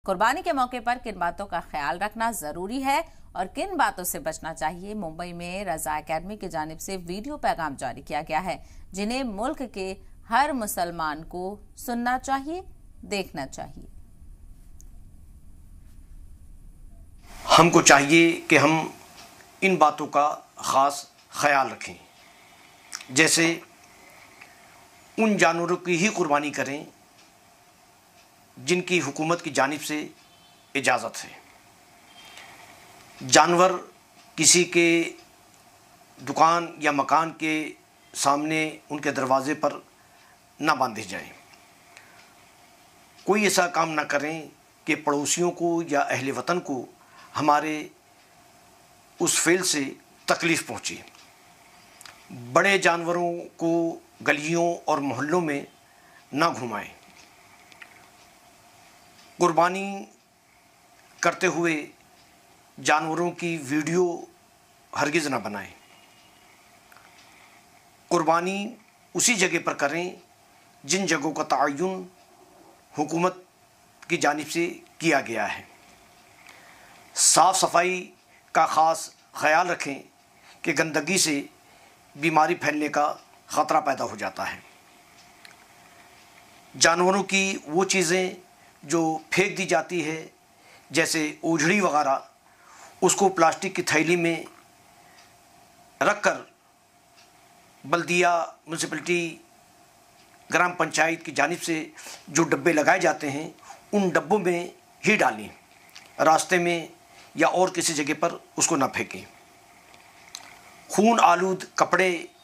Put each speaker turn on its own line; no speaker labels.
कुर्बानी के मौके पर किन बातों का ख्याल रखना जरूरी है और किन बातों से बचना चाहिए, मुंबई में रजा अकेडमी की जानिब से वीडियो पैगाम जारी किया गया है, जिन्हें मुल्क के हर मुसलमान को सुनना चाहिए, देखना चाहिए।
हमको चाहिए कि हम इन बातों का ख़ास ख्याल रखें, जैसे उन जानवरों की ही कुर्बानी करें जिनकी हुकूमत की जानिब से इजाज़त है। जानवर किसी के दुकान या मकान के सामने उनके दरवाज़े पर ना बांधे जाएं। कोई ऐसा काम ना करें कि पड़ोसियों को या अहले वतन को हमारे उस फेल से तकलीफ़ पहुँचे। बड़े जानवरों को गलियों और मोहल्लों में ना घुमाएं। कुर्बानी करते हुए जानवरों की वीडियो हरगिज़ ना बनाएं। कुर्बानी उसी जगह पर करें जिन जगहों का तयन हुकूमत की जानिब से किया गया है। साफ़ सफाई का ख़ास ख्याल रखें कि गंदगी से बीमारी फैलने का ख़तरा पैदा हो जाता है। जानवरों की वो चीज़ें जो फेंक दी जाती है, जैसे ओझड़ी वगैरह, उसको प्लास्टिक की थैली में रखकर बल्दिया, म्यूनसिपलिटी, ग्राम पंचायत की जानिब से जो डब्बे लगाए जाते हैं उन डब्बों में ही डालें। रास्ते में या और किसी जगह पर उसको ना फेंकें। खून आलूद कपड़े